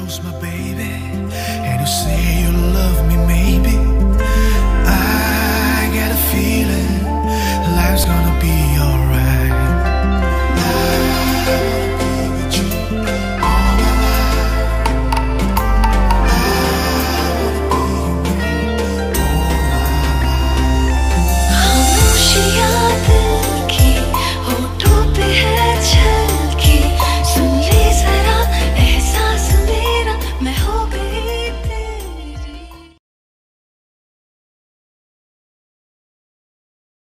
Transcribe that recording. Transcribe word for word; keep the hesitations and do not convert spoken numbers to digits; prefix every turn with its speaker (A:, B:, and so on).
A: close, my baby, and you say you love me, maybe.